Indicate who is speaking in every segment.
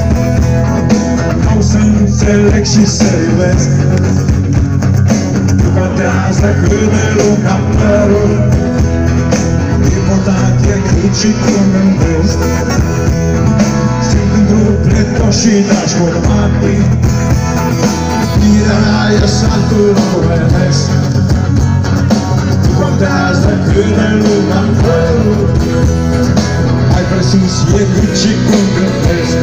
Speaker 1: Vreau să înțeleg și să iubesc. Nu contează cât de lung am părul, important e cât și cum gândesc. Simt într-un pletoși și dragi urmati, iubirea e saltul omenesc. Nu contează cât de lung am părul, mai presus e cât și cum gândesc.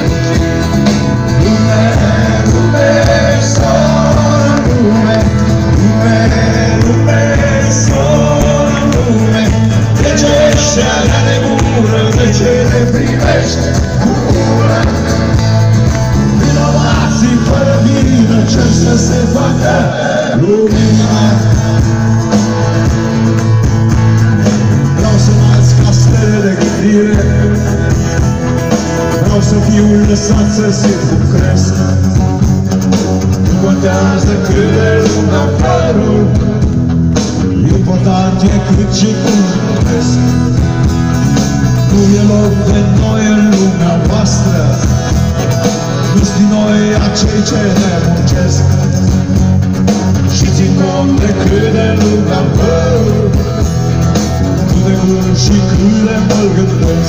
Speaker 1: Lume, lume, soră, lume, lume, lume, soră, lume. De ce ești alea de gură, de ce te privești cu ură? Vinovații fără vină cer să se facă lumină. Vreau să nați ca stele de gândire, vreau să fiu lăsat să simt cum cresc. Nu contează cât de lung am părul, important e cât și cum gândesc. Nu e loc de noi în lumea voastră, nu-s din noi acei ce ne muncesc. Și țin cont de cât de lung am părul, nu de cum și cât de mă gândesc.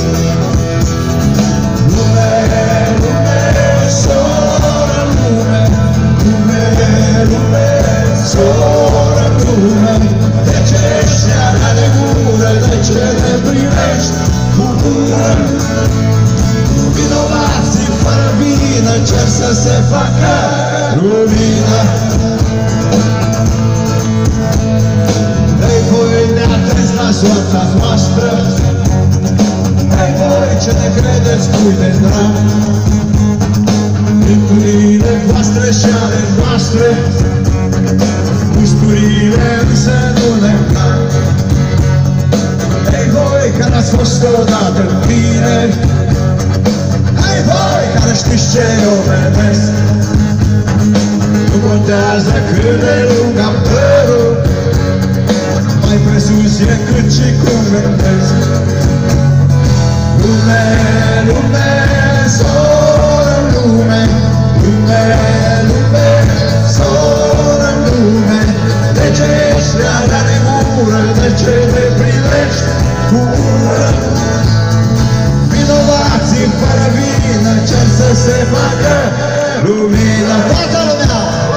Speaker 1: Lume, lume, soră, lume, lume, lume, soră, lume. De ce ești alea de gură, de ce te privești cu ură? Vinovații fără vină cer să se facă lumină. Ei voi neatenți la soarta noastră, ei voi ce ne credeți cui de dram. Gândurile voastre și ale noastre, gusturile însă nu ne plac. Ei voi care ați fost odată în bine, ei voi care știți ce omenesc. Nu contează cât de lung am părul, mai presus e cât și cum gândesc. Lume, lume, soră, lume, lume, lume, soră, lume. De ce ești alea de gură, de ce te privești cu ură? Vinovații fără vină cer să se facă lumină. Toată lumea!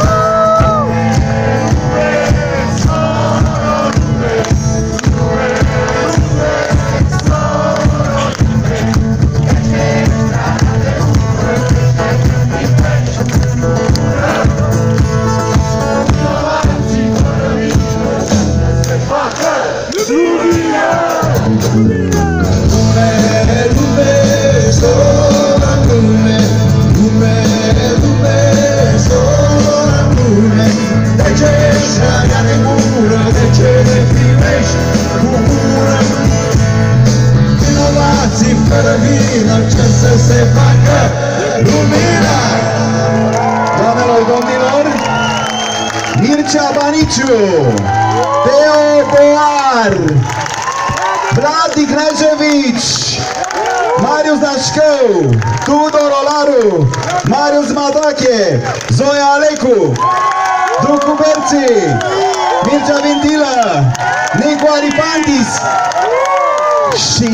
Speaker 1: Fără vină cer să se facă lumină. Doamnelor, domnilor, Mircea Baniciu, Teo Boar, Vladi Knežević, Marius Dașcău, Tudor Olaru, Marius Madache, Zoia Alecu, Ducu Berți, Mircea Vintilă, Nicu Aripantis și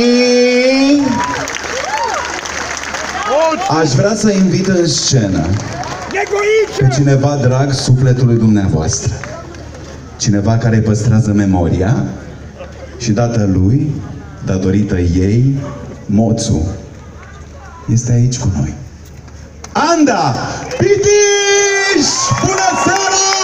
Speaker 1: aș vrea să invit în scenă pe cineva drag sufletului dumneavoastră, cineva care îi păstrează memoria și datorită ei, Moțu este aici cu noi. Anda Pitiș! Bună seara!